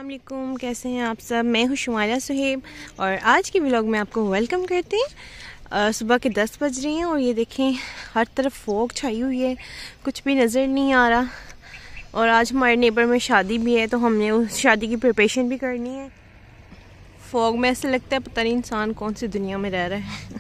अस्सलाम वालेकुम, कैसे हैं आप सब। मैं हूँ शुमाइला सुहेब और आज की व्लॉग में आपको वेलकम करते हैं। सुबह के 10 बज रही हैं और ये देखें हर तरफ फोग छाई हुई है, कुछ भी नज़र नहीं आ रहा। और आज हमारे नेबर में शादी भी है तो हमने उस शादी की प्रिपरेशन भी करनी है। फोग में ऐसे लगता है पता नहीं इंसान कौन सी दुनिया में रह रहा है।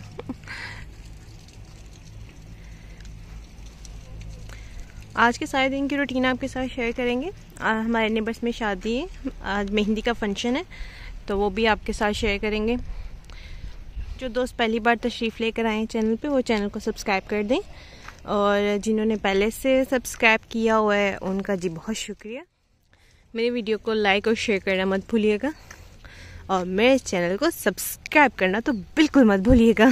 आज के सारे दिन की रूटीन आपके साथ शेयर करेंगे। हमारे नेबर्स में शादी है, आज मेहंदी का फंक्शन है तो वो भी आपके साथ शेयर करेंगे। जो दोस्त पहली बार तशरीफ़ लेकर आए हैं चैनल पे वो चैनल को सब्सक्राइब कर दें और जिन्होंने पहले से सब्सक्राइब किया हुआ है उनका जी बहुत शुक्रिया। मेरी वीडियो को लाइक और शेयर करना मत भूलिएगा और मेरे चैनल को सब्सक्राइब करना तो बिल्कुल मत भूलिएगा।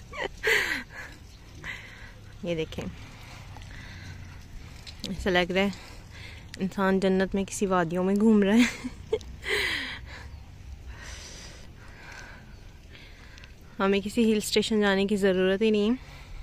ये देखें, ऐसा लग रहा है इंसान जन्नत में किसी वादियों में घूम रहा है। हमें किसी हिल स्टेशन जाने की ज़रूरत ही नहीं है।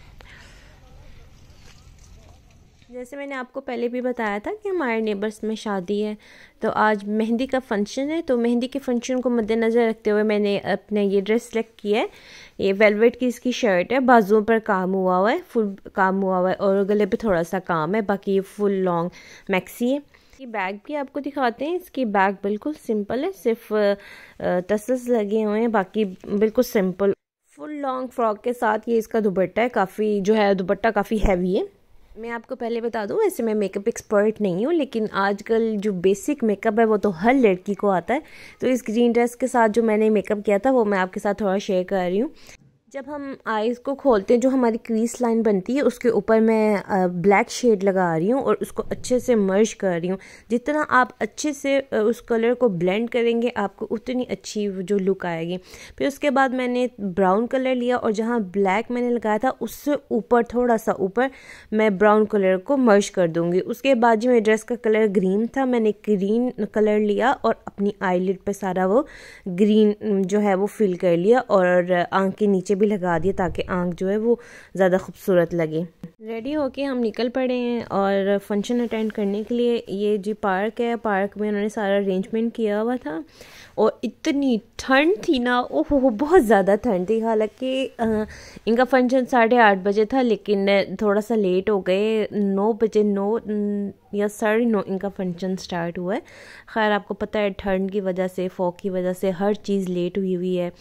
जैसे मैंने आपको पहले भी बताया था कि हमारे नेबर्स में शादी है तो आज मेहंदी का फंक्शन है। तो मेहंदी के फंक्शन को मद्देनज़र रखते हुए मैंने अपने ये ड्रेस सेलेक्ट किया है। ये वेलवेट की इसकी शर्ट है, बाजुओं पर काम हुआ हुआ है, फुल काम हुआ हुआ है और गले पे थोड़ा सा काम है, बाकी ये फुल लॉन्ग मैक्सी है। ये बैग भी आपको दिखाते हैं। इसकी बैग बिल्कुल सिंपल है, सिर्फ टसल्स लगे हुए हैं, बाकी बिल्कुल सिंपल फुल लॉन्ग फ्रॉक के साथ ये इसका दुपट्टा है। काफ़ी जो है दुपट्टा काफ़ी हैवी है। मैं आपको पहले बता दूं, वैसे मैं मेकअप एक्सपर्ट नहीं हूँ लेकिन आजकल जो बेसिक मेकअप है वो तो हर लड़की को आता है। तो इस ग्रीन ड्रेस के साथ जो मैंने मेकअप किया था वो मैं आपके साथ थोड़ा शेयर कर रही हूँ। जब हम आईज़ को खोलते हैं जो हमारी क्रीज लाइन बनती है उसके ऊपर मैं ब्लैक शेड लगा रही हूँ और उसको अच्छे से मर्ज कर रही हूँ। जितना आप अच्छे से उस कलर को ब्लेंड करेंगे आपको उतनी अच्छी जो लुक आएगी। फिर उसके बाद मैंने ब्राउन कलर लिया और जहाँ ब्लैक मैंने लगाया था उससे ऊपर थोड़ा सा ऊपर मैं ब्राउन कलर को मर्ज कर दूँगी। उसके बाद जो मेरे ड्रेस का कलर ग्रीन था मैंने ग्रीन कलर लिया और अपनी आईलिड पर सारा वो ग्रीन जो है वो फिल कर लिया और आँख के नीचे भी लगा दिया ताकि आंख जो है वो ज़्यादा खूबसूरत लगे। रेडी होके हम निकल पड़े हैं और फंक्शन अटेंड करने के लिए। ये जी पार्क है, पार्क में उन्होंने सारा अरेंजमेंट किया हुआ था और इतनी ठंड थी ना, ओहो बहुत ज़्यादा ठंड थी। हालांकि इनका फंक्शन 8:30 बजे था लेकिन थोड़ा सा लेट हो गए, 9 बजे 9 या 9:30 इनका फंक्शन स्टार्ट हुआ है। खैर आपको पता है ठंड की वजह से, फॉग की वजह से हर चीज़ लेट हुई हुई है।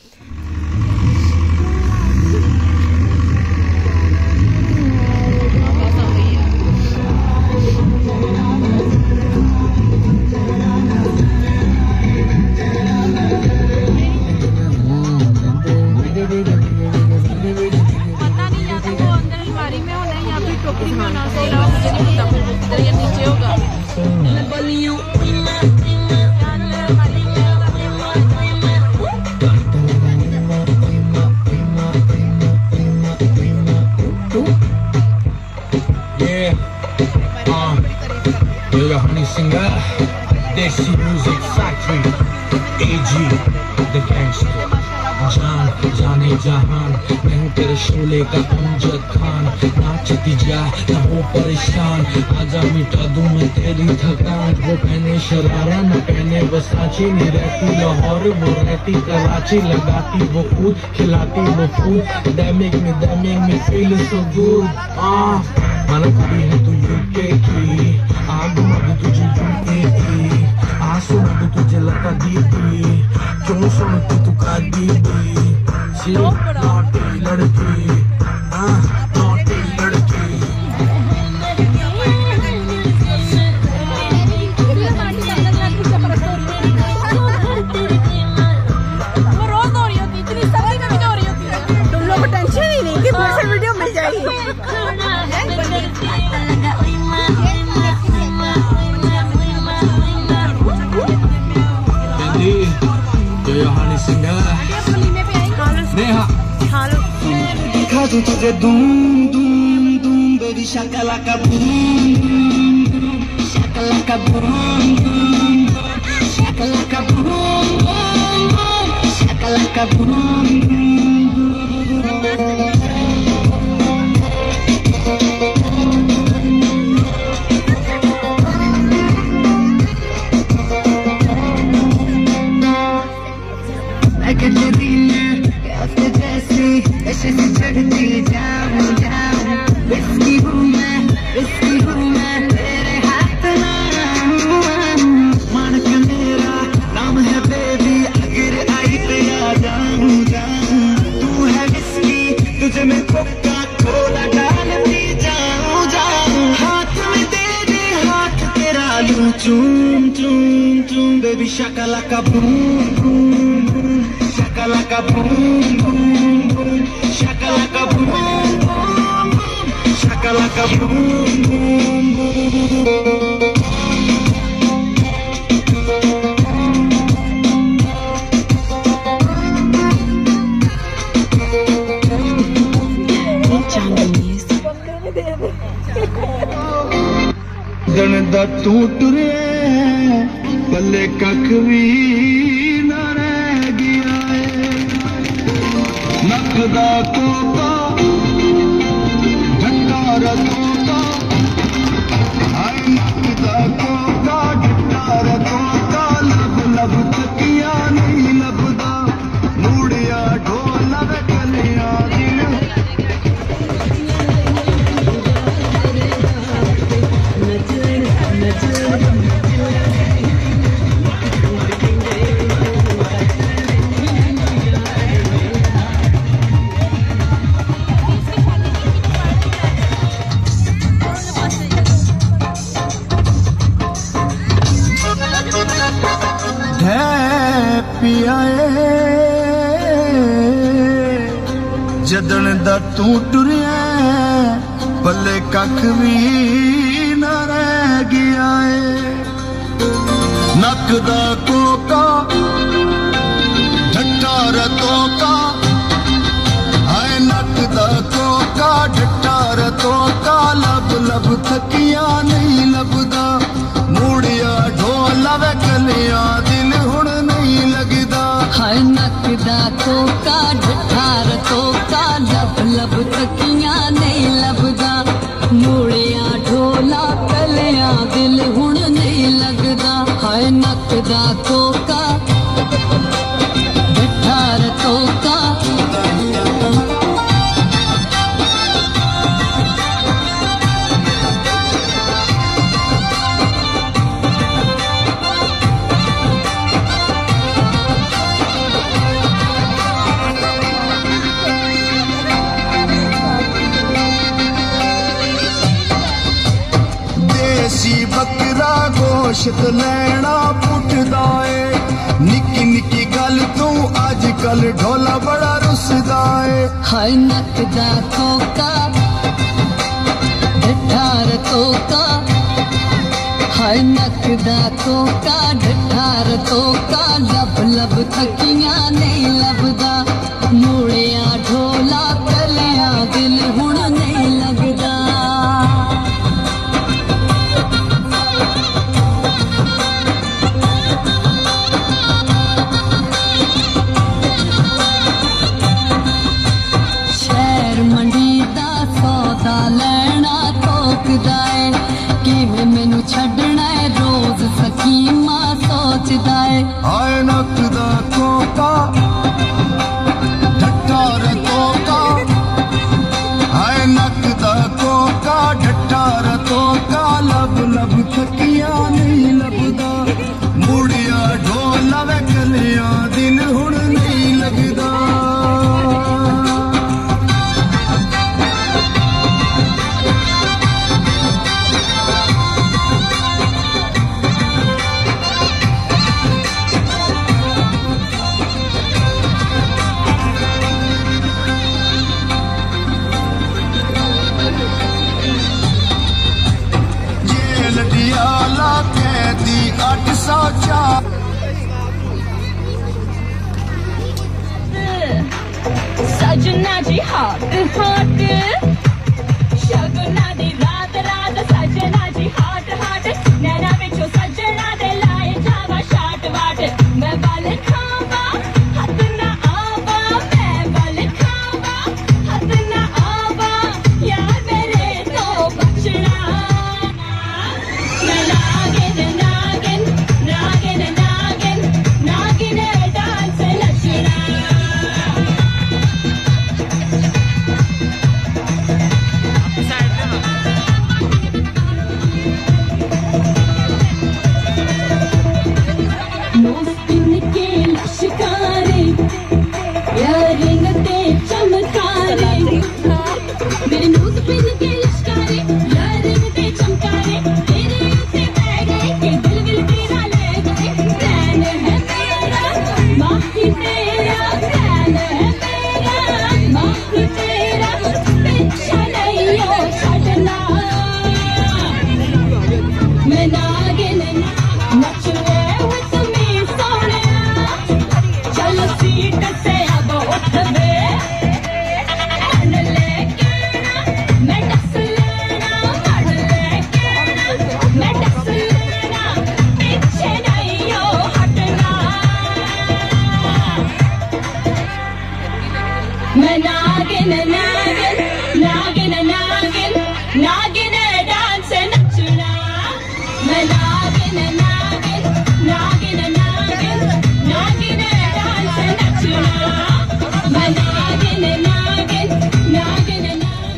Desi Music Factory, AG, The Gangster, जान जाने जहान, मैं तेरे शोले का अमजद खान। नाचती जा ना हो परेशान, आजा मिटा दूं मैं तेरी थकान। वो पहने शरारा न पहने वसाची, नहीं रहती लाहौर वो रहती कराची। लगाती वो कूद खिलाती वो फूड, डैमिंग में फील सो गुड। माना कुड़ी है तू यूके की, आग मग तुझे यूके की, आंसू मग तुझे लता दीदी, क्यों सुनती तू का दीदी। नौटी लड़की, नौटी लड़की। वो रोज हो रही होती, इतनी सभी कभी हो रही होती। तुम लोग को टेंशन ही नहीं कि फिर से वीडियो मिल जाएगी। दिखा दूं तुझे दूम दूम दूम, बेबी शकला का बूम बूम, शकला का बूम बूम, शकला का बूम बूम, शकला का बूम बूम। रिस्की हूँ मैं तेरे हाथ ना मान के मेरा नाम है बेबी अगर आई पे आ जाऊं तू है रिस्की तुझे मैं कोका कोला डालती जाऊं हाथ में दे हाथ तेरा लूं चूम baby shakalaka boom boom boom shakalaka boom boom boom shakalaka boom boom boom shakalaka boom boom boom दन दा तू टुरिया पल्ले कख भी ना रह गया नख दा तोता ढंडारा तोता हाय नख दा तोता ढंडारा तोता लब लब तकिया नहीं लभदा मूड़िया ढोला वे कलिया दिल जदन दा तू टुरिया पल्ले कख भी ना रह गया नक दा कोका ढट्टा रतों का हाय नक दा कोका ढट्टा रतों का लब लब थकिया नहीं लभदा मूड़िया ढोला वे कलिया दिल हुण नहीं लगदा हाय नक दा कोका ढट्टा रतों का लब लब थकिया नहीं लभदा मूड़िया ढोला कलिया दिल हुण नहीं लगदा हाय नक दा कोका ढट्टा रतों का बकरा गोश्त लैना पुटदा है निक्की निक्की गल तू अजकल ढोला बड़ा रुसदा है हाय नक दा कोका ढट्टा रतों का हाय नक दा कोका ढट्टा रतों का लब लब थकिया नहीं लभदा मूड़िया ढोला कलिया दिल हुण नहीं लगदा लैना तोकदा है किवें मैनू छड्डना है रोज सकीमा सोचदा है हाय नक दा कोका ढट्टा रतों का हाय नक दा कोका ढट्टा रतों का लब लब थकिया नहीं लभदा मूड़िया ढोला वे कलिया दिल हुण नहीं लगदा सजना जी हाथ हाथ शगुना दी रात रात सजना जी हाथ हाथ नैना बिचो सजना दे लाए जावा शाट वाट मैं बल खावा हथ ना आवा मैं बल खावा हथ ना आवा यार मेरे तो बचना नागिन नागिन नागिन नागिन नागिन डांस नचना नागिन डांस नचना मैं नागिन नागिन नागिन नागिन नागिन डांस नचना मैं नागिन नागिन नागिन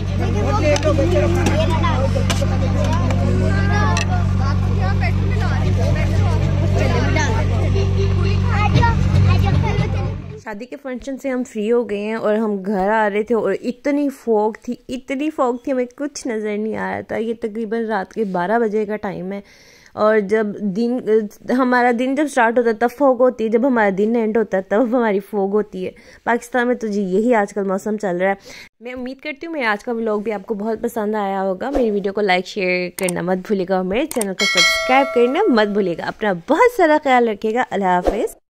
शादी के फंक्शन से हम फ्री हो गए हैं और हम घर आ रहे थे और इतनी फॉग थी हमें कुछ नज़र नहीं आ रहा था। ये तकरीबन रात के 12 बजे का टाइम है और जब हमारा दिन जब स्टार्ट होता है तब फॉग होती है, जब हमारा दिन एंड होता है तब हमारी फॉग होती है। पाकिस्तान में तो जी यही आजकल मौसम चल रहा है। मैं उम्मीद करती हूँ मेरा आज का व्लॉग भी आपको बहुत पसंद आया होगा। मेरी वीडियो को लाइक शेयर करना मत भूलिएगा और मेरे चैनल को सब्सक्राइब करना मत भूलिएगा। अपना बहुत सारा ख्याल रखिएगा। अल्लाह हाफिज़।